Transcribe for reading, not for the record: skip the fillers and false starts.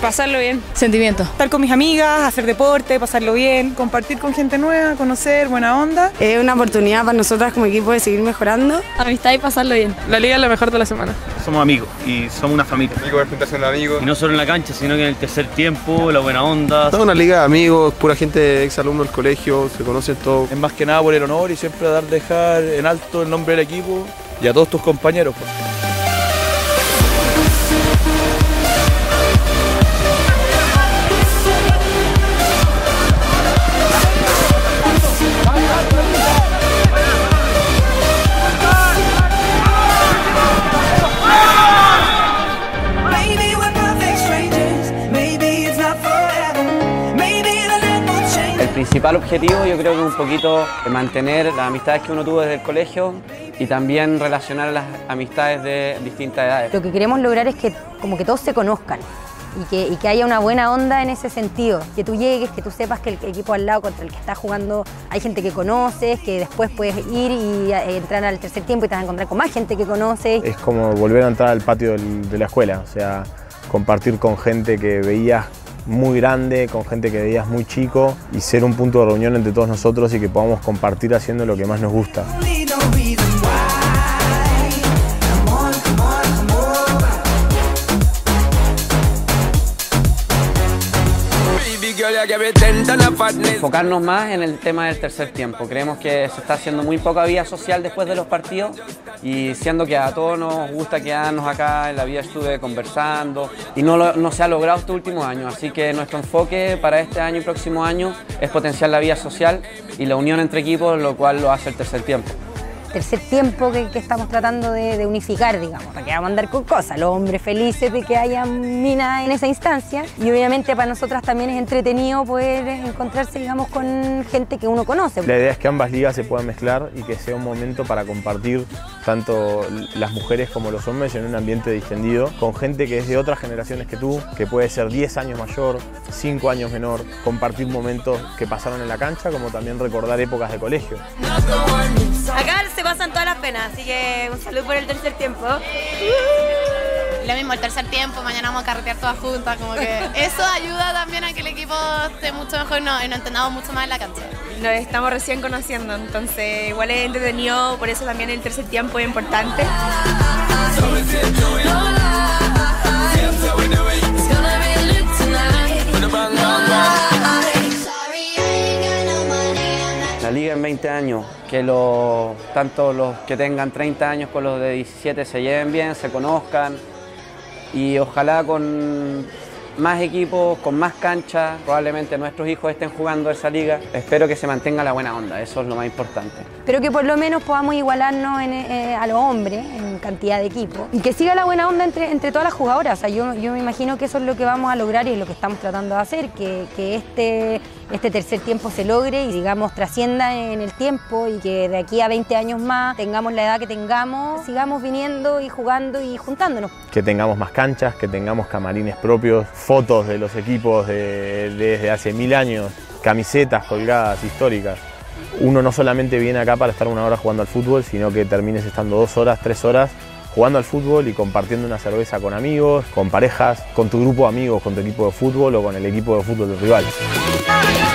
Pasarlo bien. Sentimiento. Estar con mis amigas, hacer deporte, pasarlo bien, compartir con gente nueva, conocer, buena onda. Es una oportunidad para nosotras como equipo de seguir mejorando. Amistad y pasarlo bien. La liga es lo mejor de la semana. Somos amigos y somos una familia. Poder juntarse con amigos. Y no solo en la cancha, sino que en el tercer tiempo, la buena onda. Es una liga de amigos, pura gente exalumno del colegio, se conocen todos. Es más que nada por el honor y siempre dejar en alto el nombre del equipo y a todos tus compañeros. El principal objetivo yo creo que es un poquito mantener las amistades que uno tuvo desde el colegio y también relacionar las amistades de distintas edades. Lo que queremos lograr es que como que todos se conozcan y que haya una buena onda en ese sentido, que tú llegues, que tú sepas que el equipo al lado contra el que estás jugando hay gente que conoces, que después puedes ir y entrar al tercer tiempo y te vas a encontrar con más gente que conoces. Es como volver a entrar al patio de la escuela, o sea, compartir con gente que veías muy grande, con gente que veías muy chico y ser un punto de reunión entre todos nosotros y que podamos compartir haciendo lo que más nos gusta. Enfocarnos más en el tema del tercer tiempo. Creemos que se está haciendo muy poca vida social después de los partidos y siendo que a todos nos gusta quedarnos acá en la vida estuve conversando y no se ha logrado estos últimos años. Así que nuestro enfoque para este año y próximo año es potenciar la vida social y la unión entre equipos, lo cual lo hace el tercer tiempo. Tercer tiempo que estamos tratando de unificar, digamos, para que vamos a andar con cosas, los hombres felices de que haya mina en esa instancia y obviamente para nosotras también es entretenido poder encontrarse, digamos, con gente que uno conoce. La idea es que ambas ligas se puedan mezclar y que sea un momento para compartir tanto las mujeres como los hombres en un ambiente distendido, con gente que es de otras generaciones que tú, que puede ser 10 años mayor, 5 años menor, compartir momentos que pasaron en la cancha, como también recordar épocas de colegio. Acá se pasan todas las penas, así que un saludo por el tercer tiempo. Lo mismo, el tercer tiempo, mañana vamos a carretear todas juntas, como que eso ayuda también a que el equipo esté mucho mejor y nos entendamos mucho más en la cancha. Nos estamos recién conociendo, entonces igual es entretenido, por eso también el tercer tiempo es importante. La liga en 20 años, que tanto los que tengan 30 años con los de 17 se lleven bien, se conozcan y ojalá con más equipos, con más canchas, probablemente nuestros hijos estén jugando esa liga. Espero que se mantenga la buena onda, eso es lo más importante. Pero que por lo menos podamos igualarnos a los hombres en cantidad de equipos y que siga la buena onda entre todas las jugadoras. O sea, yo me imagino que eso es lo que vamos a lograr y es lo que estamos tratando de hacer, que este tercer tiempo se logre y digamos trascienda en el tiempo y que de aquí a 20 años más tengamos la edad que tengamos, sigamos viniendo y jugando y juntándonos. Que tengamos más canchas, que tengamos camarines propios, fotos de los equipos desde hace 1000 años, camisetas colgadas históricas. Uno no solamente viene acá para estar una hora jugando al fútbol, sino que termines estando 2 horas, 3 horas jugando al fútbol y compartiendo una cerveza con amigos, con parejas, con tu grupo de amigos, con tu equipo de fútbol o con el equipo de fútbol del rival.